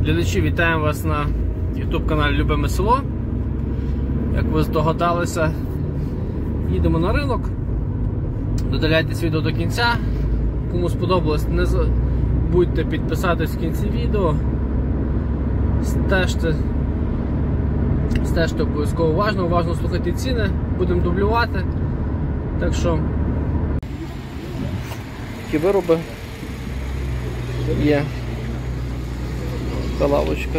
Глядачі, вітаємо вас на YouTube каналі Любиме Село. Як ви здогадалися, їдемо на ринок. Додивляйтесь відео до кінця. Кому сподобалось, не забудьте підписатись в кінці відео. Стежте обов'язково уважно слухайте ціни, будемо дублювати. Так що такі вироби є. Та лавочка.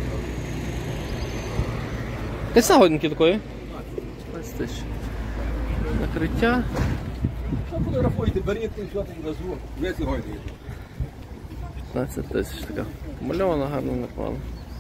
Яка сьогодні такої? 15 тисяч. Накриття. Що фотографуєте, беріть і що там назву. Ви сьогодні. 15 тисяч така. Помальована, гарно, непогано.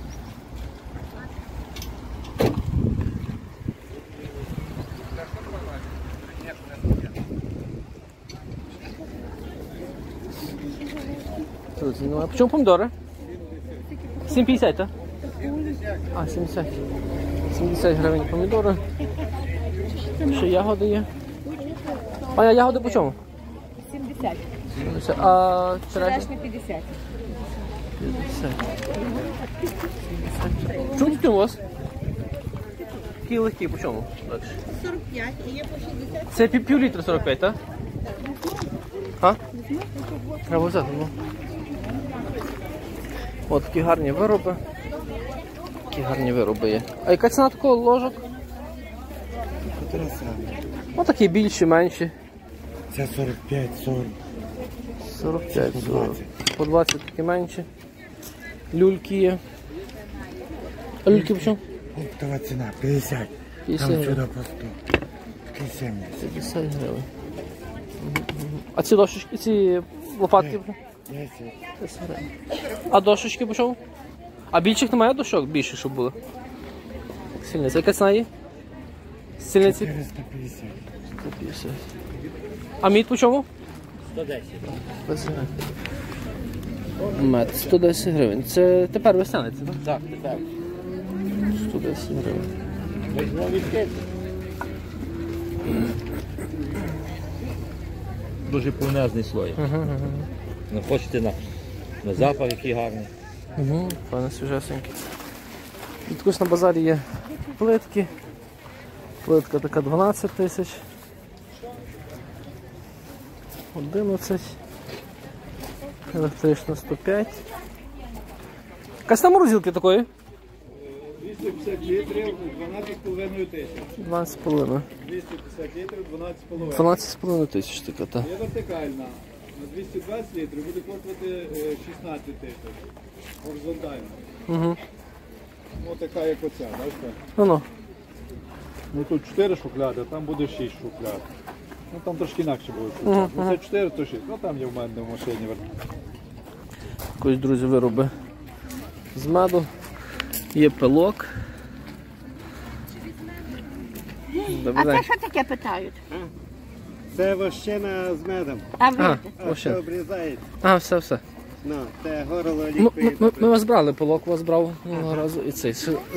По чому помідори? 7,50, так? А, 70. 70 гривень помідори. Ще ягоди є. А ягоди по чому? 70. 70. А Черешня 50. 50. Чому такі у вас? Такі легкі, по чому? 45 і є по 60. Це пів літра 45, так? А? Треба взяти, ну. От такі гарні вироби. Такі гарні вироби є. А яка ціна такого ложок? Ось такі більші, менші. Це 45, 40. 45, 40. По 20 такі менші. Люльки є. А люльки по чому? Оптова ціна 50. 50 Там гривень. сюди по 100. Такий 70. 50 гривень. А ці дощечки, ці лопатки? 10. 10 гривень. А дощечки по чому? А більших немає дощок? Більше, щоб були? Сільниця. Яка ціна є? Сільниці? 450. 150. А мід по чому? 110. 110 гривень. Мед 110 гривень. Це тепер весняний, це, так? Так, тепер. 110 гривень. Візьмо відкрити. Дуже повнезний слой. Не хочете на запах, який гарний. Пане свіжесенький. Тут також на базарі є плитки. Плитка така 12 тисяч. 11. Електрична 105. Яка ціна морозилки такої? 250 літрів, 12,5 тисяч. 12,5. 250 літрів, 12,5. 12,5 тисяч така, так. Є вертикальна. На 220 літрів буде коштувати 16 тисяч. Горизонтальна. Угу. Ну така як оця, бачите? Ну-ну. Ну тут 4 шухляди, а там буде 6 шухляд. Ну там трошки інакше буде шухляд. Ну це 4, то 6. Ну там є в мене в машині. Якось, друзі, вироби з меду. Є пилок. А це що таке питають? Це вощина з медом. А ви? А, А ось. що обрізається? А, все. Ну, це горло Ми ліквід. вас брали, пилок вас брав минулого разу і цей.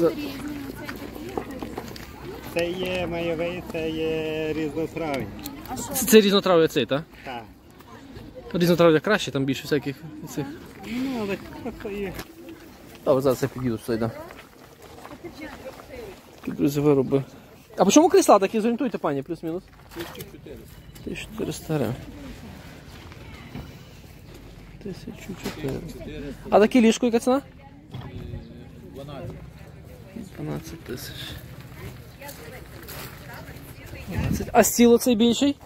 Це є майовий, це є різнотрав'я. Це різнотрав'я цей, так? Так. Різнотрав'я краще, там більше всяких цих. Ну, але трохи є. Добре, зараз я під'їду сюди, йдемо. Такі, друзі, вироби. А по чому крісла такі? Зорієнтуйте, пані, плюс-мінус? 1400. 1400 гривень. 1400. А такі ліжко, яка ціна? 12 тисяч. 12. А стіл оцей більший?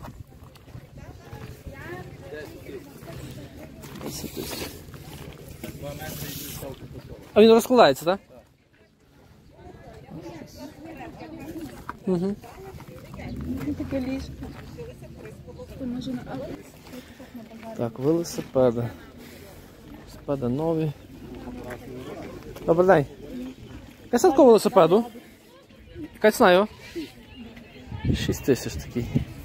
10 тисяч. А він розкладається, так? Угу. Таке ліжко. Так, велосипеди. Велосипеди нові. Добрий день. Яка ціна такого велосипеду? Яка ціна його? 6 тисяч такий.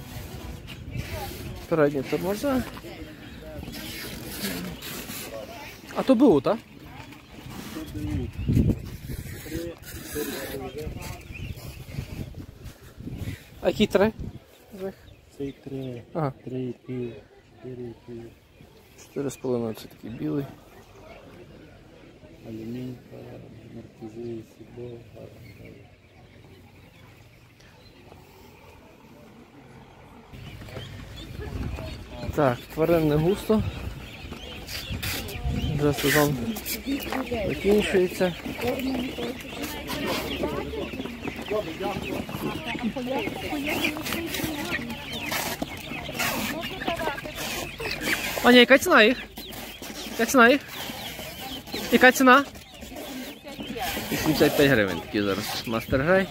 Передні тормоза. А то БУ, так? А які три? Цей 3, Ага. 3,5, 4,5. 4,5 це такий білий. алюмінька, маркізи, сідло. Так, тварин не густо. Вже сезон закінчується. Аня, яка ціна їх? Яка ціна їх? Яка ціна? 85 гривень такі зараз. Мастер Грей.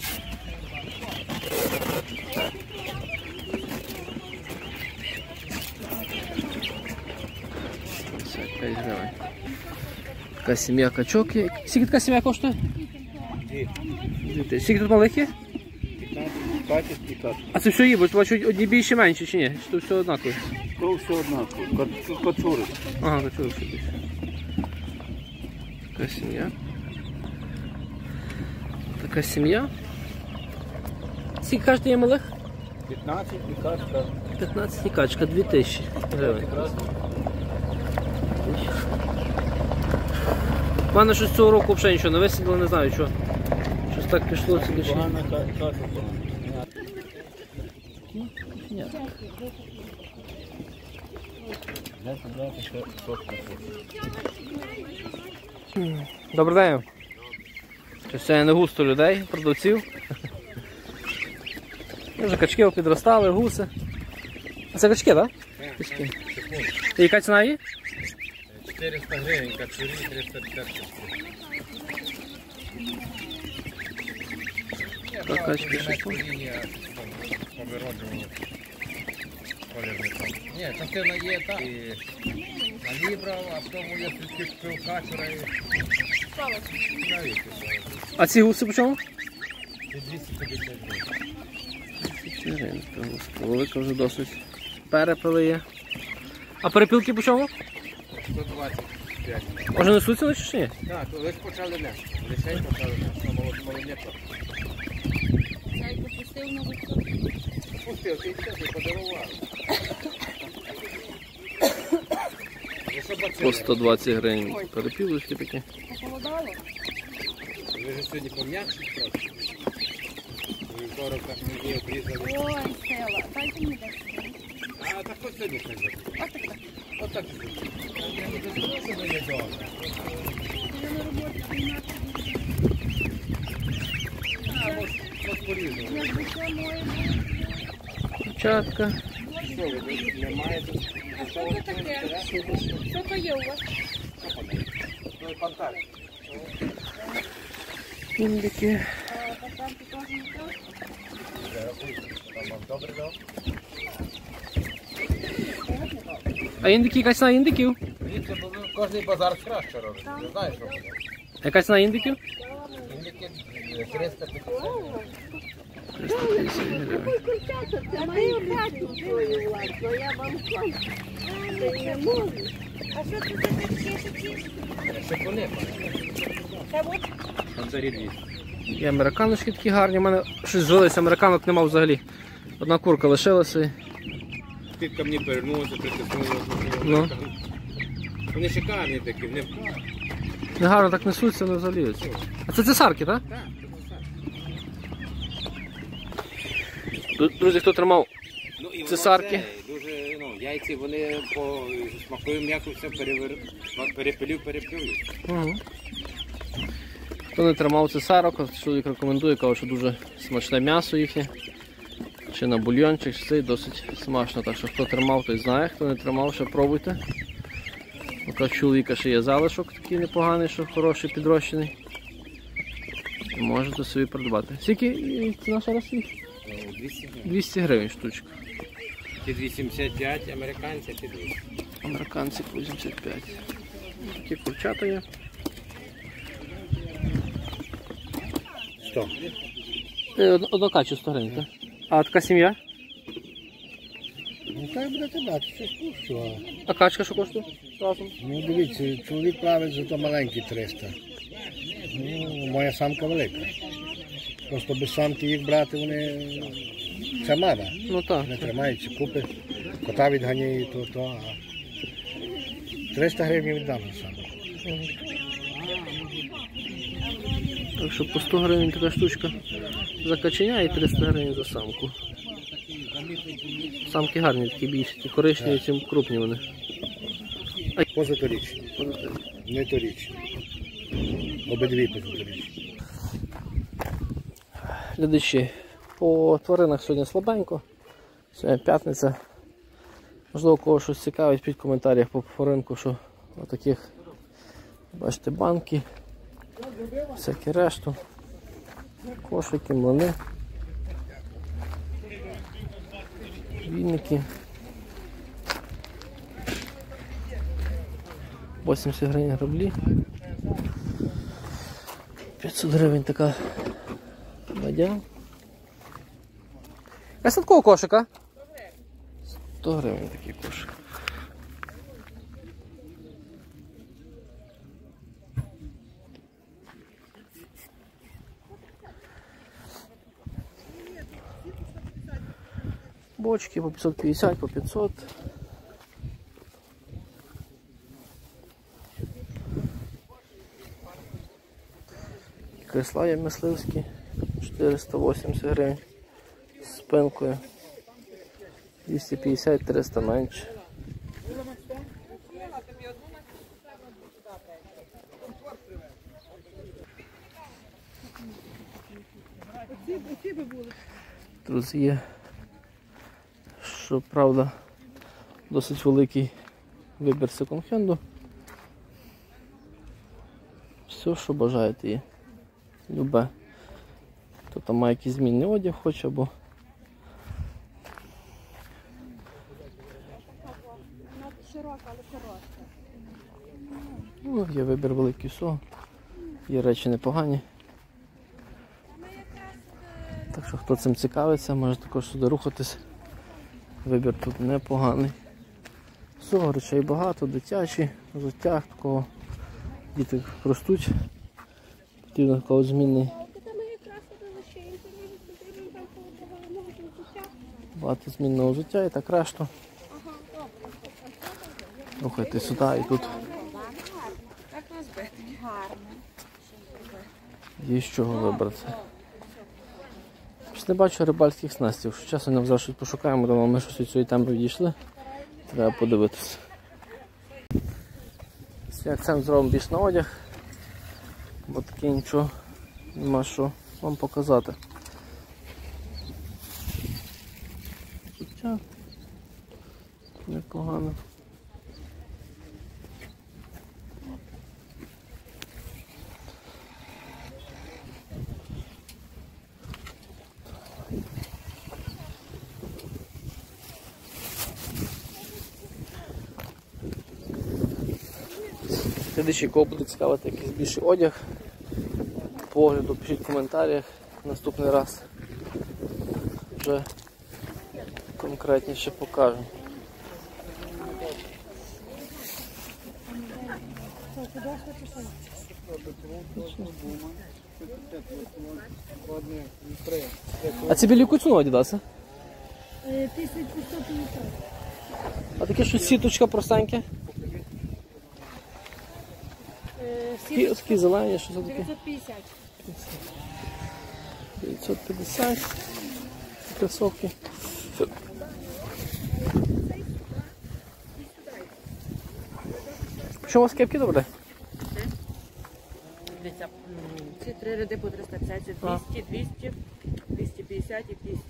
Така сім'я качок є. Скільки така сім'я коштує? 2. Скільки тут малих є? 15. А це все є, бо бачу одні більші менші чи ні? Чи тут все однаково? То все однаково. Качури. Ага, качури все більше. Така сім'я. Така сім'я. Скільки кажете є малих? 15 і качка. 15 і качка, 2000 гривень. У мене щось цього року взагалі нічого не висадило, не знаю чого. Щось так пішло сюди. Погана качка. Добрий день. Щось сьогодні не густо людей, продавців. Вже качки підростали, гуси. А це качки, так? Качки. І яка ціна є? 400 гривень, качурі 350. Качки 600. Ні, частина є так. На брав, а в тому є тільки качура і... А ці гуси по чому? 250 гривень. Велика вже досить. Перепили є. А перепілки по чому? 125. Може несуться лише чи ні? Так, лише почали не. Лише почали не. Молодняка. Пустив, ти все, подарував. По 120 гривень перепілочки такі. Ви ж сьогодні пом'якші трохи. Вівторок так не є, обрізали. Ой, села, дайте мені 10 гривень. А так ось сьогодні хай. Отак. Я не дозволю, що ви є добре. Я на роботі приймати. Ось порізали. Якби це моє. Дівчатка. Що ви, не маєте? А що це таке? Що то є у вас? Ну і фантазія. Індики. Там ти теж не так? Добре, дав? А індики, яка ціна індиків? Дивіться, бо кожний базар краще робить. Не знаєш, що буде. Яка ціна індиків? Індики 350. 350 гривень. А ти опять купую у вас, бо я вам скажу. Ти не можу. А що це за такі? Це кони. Та от Панцарі 200. Є американочки такі гарні, у мене щось зжилися, американок нема взагалі. Одна курка лишилася. Тітка мені перевернулася, притиснулася. Ну. Вони шикарні такі, вони... Не гарно так несуться, не взагалі. А це цесарки, так? Так, Друзі, хто тримав ну, і цесарки? дуже, яйці вони по смаковим м'яку все перепилив. Угу. Хто не тримав цесарок, чоловік рекомендує, каже, що дуже смачне м'ясо їхнє. Чи на бульйончик, чи це досить смачно. Так що хто тримав, той знає, хто не тримав, ще пробуйте. Поки чоловіка ще є залишок такий непоганий, що хороший, підрощений. Можете собі придбати. Скільки ціна ще раз їх? 200 гривень штучка. Ті 275, американці ті 200. Американці по 85. Такі курчата є. 100. Однокачу 100 гривень, так? А така сім'я? Ну так будете дати, це спущу. А качка що коштує? Разом? Ну дивіться, чоловік править за то маленькі 300. Ну, моя самка велика. Просто без самки їх брати вони... Це мама. Ну так. Не тримаються купи. Кота відганяє то, а 300 гривень віддам за самку. Так що по 100 гривень така штучка за каченя і 300 гривень за самку. Самки гарні, такі більші, ті коричневі, чим крупні вони. Позаторічні. Не торічні. Обидві позаторічні. Глядачі, по тваринах сьогодні слабенько. Сьогодні п'ятниця. Можливо, кого щось цікавить, під коментарях по ринку, що отаких, бачите, банки, всякі решту, кошики, млини, вінники. 80 гривень граблі. 500 гривень така бадя. А це такого кошика? 100 гривень такий кошик. Бочки по 550, по 500. Кресла є мисливські, 480 гривень з спинкою, 250-300 менше. Тут є, що правда, досить великий вибір секонд-хенду. Все, що бажаєте, є. Любе. Хто там має якийсь змінний одяг хоче, або ну, є вибір великий всього. Є речі непогані. Так що хто цим цікавиться, може також сюди рухатись. Вибір тут непоганий. Всього речей багато, дитячі, взуття, такого діти ростуть. Потрібно такого змінний. Багато змінного взуття і так решту. Рухайте сюди і тут. Є з чого вибрати. Не бачу рибальських снастів. Часом нам зараз щось пошукаємо, думаю, ми щось від цієї теми відійшли. Треба подивитися. Акцент зробимо більш на одяг, бо таке нічого нема що вам показати. Хоча непогано. Слідчий, кого буде цікавити якийсь більший одяг, по огляду пишіть в коментарях, наступний раз вже конкретніше покажу. А ці білі ціну Адідаси? 1150. А таке щось сіточка простеньке? Такі зелені, що це таке? 950. 950. Кросовки. Що у вас кепки добре? Ці три ряди по 350, 200, 200, 250 і 200.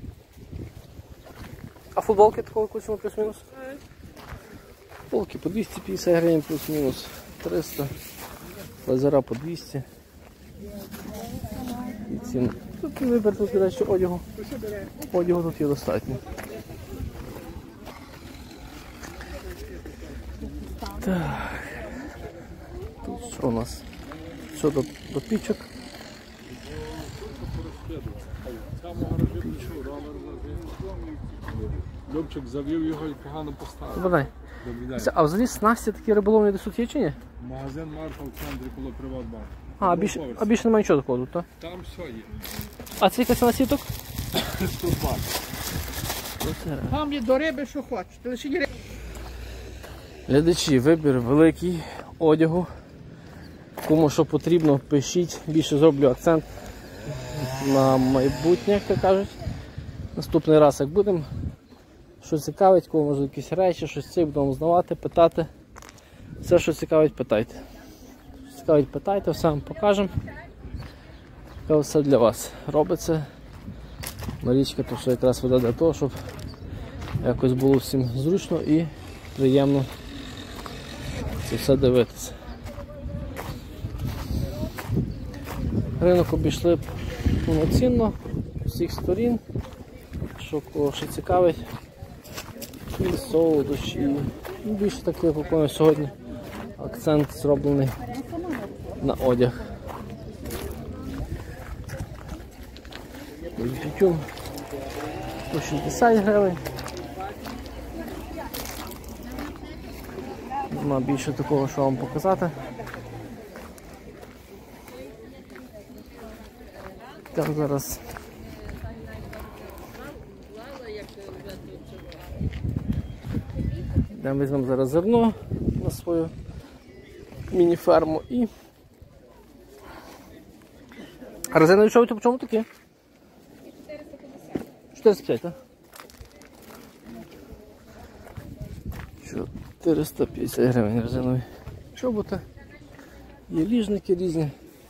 А футболки такого кучу плюс-мінус? Футболки по 250 гривень плюс-мінус 300. Лазера по 200. І ціни. Тут вибір, тут, до речі, одягу. Одягу тут є достатньо. Так. Тут що у нас? Що до пічок? Любчик завів його і погано поставив. Добре. А взагалі снасті такі риболовні десь тут є чи ні? Магазин Марфа в центрі коло Приватбанку. А більше немає нічого такого тут, так? Там все є. А це якась на сіток? 120. Там є до риби, що хочете. Лише є риби. Глядачі, вибір великий одягу. Кому що потрібно, пишіть. Більше зроблю акцент на майбутнє, як то кажуть. Наступний раз, як будемо, що цікавить, кому може якісь речі, щось це, будемо знавати, питати. Все, що цікавить, питайте. Що цікавить, питайте, все вам покажемо. Це все для вас робиться. Марічка, то все якраз веде для того, щоб якось було всім зручно і приємно це все дивитися. Ринок обійшли повноцінно з усіх сторін, що кого ще цікавить, і солодощі, і більше таке, як сьогодні акцент зроблений на одяг. Тютюн по 60 гривень. Нема більше такого, що вам показати. Так, зараз йдемо, візьмемо зараз зерно на свою міні-ферму і... А резинові шовки по чому такі? 450, так? 450 гривень резинові чоботи. Є ліжники різні.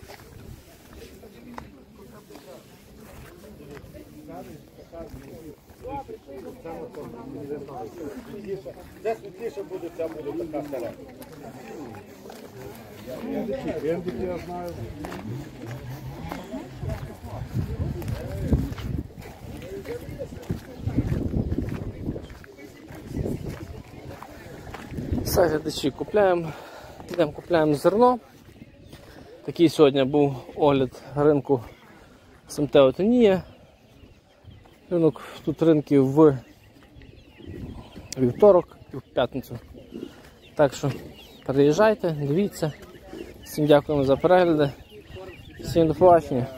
Де світліше буде, ця буде така стара. Я знаю. Все, глядачі, купляємо зерно. Такий сьогодні був огляд ринку СМТ Отинія. Тут ринки в вівторок і в п'ятницю. Так що приїжджайте, дивіться. Всім дякуємо за перегляди. Всім до побачення.